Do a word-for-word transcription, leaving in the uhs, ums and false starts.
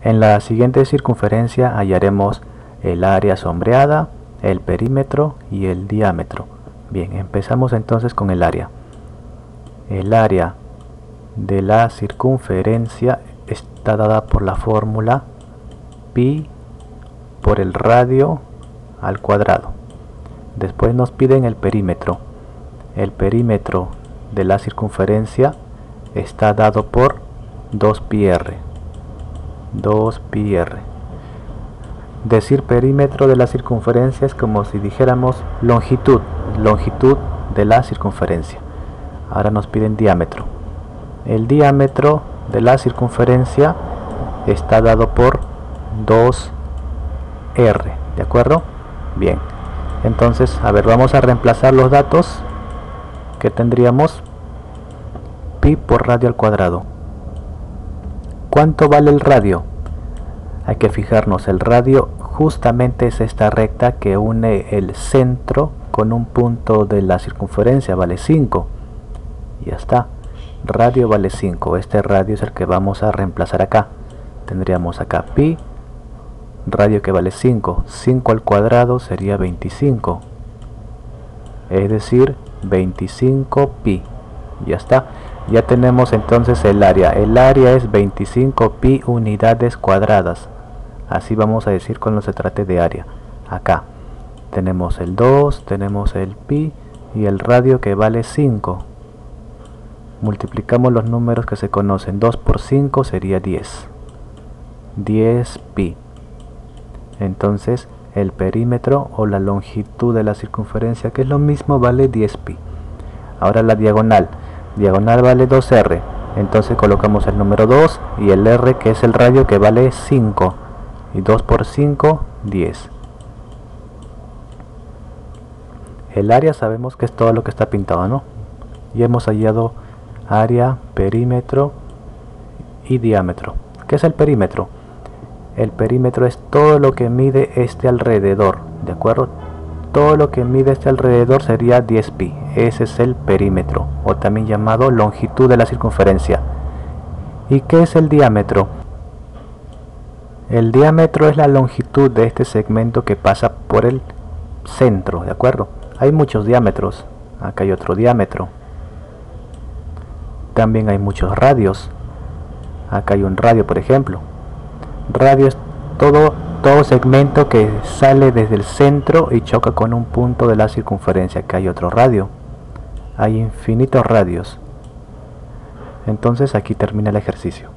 En la siguiente circunferencia hallaremos el área sombreada, el perímetro y el diámetro. Bien, empezamos entonces con el área. El área de la circunferencia está dada por la fórmula pi por el radio al cuadrado. Después nos piden el perímetro. El perímetro de la circunferencia está dado por dos pi r. dos pi r. Decir perímetro de la circunferencia es como si dijéramos longitud, longitud de la circunferencia. Ahora nos piden diámetro. El diámetro de la circunferencia está dado por dos r, ¿de acuerdo? Bien, entonces, a ver, vamos a reemplazar los datos que tendríamos. Pi por radio al cuadrado. ¿Cuánto vale el radio? Hay que fijarnos, el radio justamente es esta recta que une el centro con un punto de la circunferencia, vale cinco. Ya está, radio vale cinco. Este radio es el que vamos a reemplazar acá. Tendríamos acá pi, radio que vale cinco. cinco al cuadrado sería veinticinco. Es decir, veinticinco pi. Ya está. Ya tenemos entonces el área. El área es veinticinco pi unidades cuadradas. Así vamos a decir cuando se trate de área. Acá tenemos el dos, tenemos el pi y el radio que vale cinco. Multiplicamos los números que se conocen. dos por cinco sería diez. diez pi. Entonces el perímetro o la longitud de la circunferencia, que es lo mismo, vale diez pi. Ahora la diagonal. Diagonal vale dos r. Entonces colocamos el número dos y el r, que es el radio, que vale cinco. Y dos por cinco, diez. El área sabemos que es todo lo que está pintado, ¿no? Y hemos hallado área, perímetro y diámetro. ¿Qué es el perímetro? El perímetro es todo lo que mide este alrededor, ¿de acuerdo? Todo lo que mide este alrededor sería diez pi. Ese es el perímetro, o también llamado longitud de la circunferencia. ¿Y qué es el diámetro? El diámetro es la longitud de este segmento que pasa por el centro, ¿de acuerdo? Hay muchos diámetros. Acá hay otro diámetro. También hay muchos radios. Acá hay un radio, por ejemplo. Radio es todo, todo segmento que sale desde el centro y choca con un punto de la circunferencia. Acá hay otro radio. Hay infinitos radios. Entonces aquí termina el ejercicio.